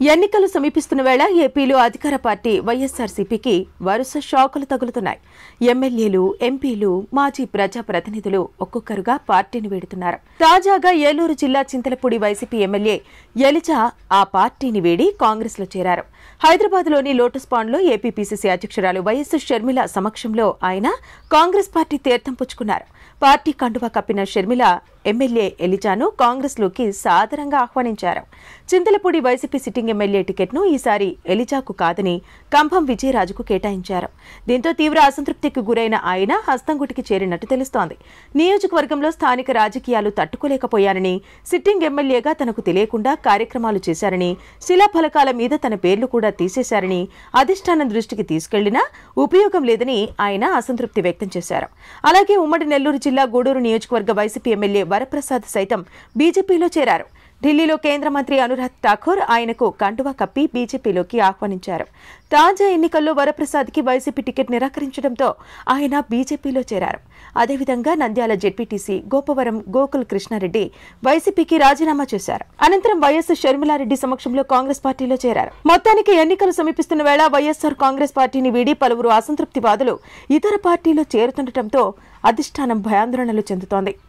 ఎన్నికలు సమీపిస్తున్న వేళ ఏపీలో అధికార పార్టీ వైఎస్ఆర్సీపీకి వరుస షాకులు తగులుతున్నాయి. ఎమ్మెల్యేలు, ఎంపీలు, మాజీ ప్రజాప్రతినిధులు ఒక్కొక్కరుగా పార్టీని వీడుతున్నారు. తాజాగా ఏలూరు జిల్లా చింతలపూడి వైసీపీ ఎమ్మెల్యే ఎలిజా ఆ పార్టీని వీడి కాంగ్రెస్ లో చేరారు. హైదరాబాద్లోని లోటస్ పాండ్లో ఏపీ పీసీసీ అధ్యక్షురాలు వైఎస్ షర్మిల సమక్షంలో ఆయన కాంగ్రెస్ పార్టీ తీర్థం పుచ్చుకున్నారు. పార్టీ కండువా కప్పిన షర్మిల ఎమ్మెల్యే ఎలిజాను కాంగ్రెస్ లోకి సాదరంగా ఆహ్వానించారు. చింతలపూడి వైసీపీ సిట్టింగ్ ఎమ్మెల్యే టికెట్ను ఈసారి ఎలిజాకు కాదని కంభం విజయరాజుకు కేటాయించారు. దీంతో తీవ్ర అసంతృప్తికి గురైన ఆయన హస్తంగుటికి చేరినట్టు తెలుస్తోంది. నియోజకవర్గంలో స్థానిక రాజకీయాలు తట్టుకోలేకపోయారని, సిట్టింగ్ ఎమ్మెల్యేగా తనకు తెలియకుండా కార్యక్రమాలు చేశారని, శిలాఫలకాల మీద తన పేర్లు కూడా తీసేశారని అధిష్టానం దృష్టికి తీసుకెళ్లినా ఉపయోగం లేదని ఆయన అసంతృప్తి వ్యక్తం చేశారు. అలాగే ఉమ్మడి నెల్లూరు జిల్లా గూడూరు నియోజకవర్గ వైసీపీ ఎమ్మెల్యే వరప్రసాద్ సైతం బీజేపీలో చేరారు. ఢిల్లీలో కేంద్ర మంత్రి అనురాగ్ ఠాకూర్ ఆయనకు కండువా కప్పి బీజేపీలోకి ఆహ్వానించారు. తాజా ఎన్నికల్లో వరప్రసాద్కి వైసీపీ టికెట్ నిరాకరించడంతో ఆయన బీజేపీలో చేరారు. అదేవిధంగా నంద్యాల జెడ్పీటీసీ గోపవరం గోకుల్ కృష్ణారెడ్డి వైసీపీకి రాజీనామా చేశారు. అనంతరం వైఎస్ షర్మిలారెడ్డి సమక్షంలో కాంగ్రెస్ పార్టీలో చేరారు. మొత్తానికి ఎన్నికలు సమీపిస్తున్న వేళ వైఎస్ఆర్ కాంగ్రెస్ పార్టీని వీడి పలువురు అసంతృప్తివాదులు ఇతర పార్టీలో చేరుతుండటంతో అధిష్టానం భయాందోళనలు చెందుతోంది.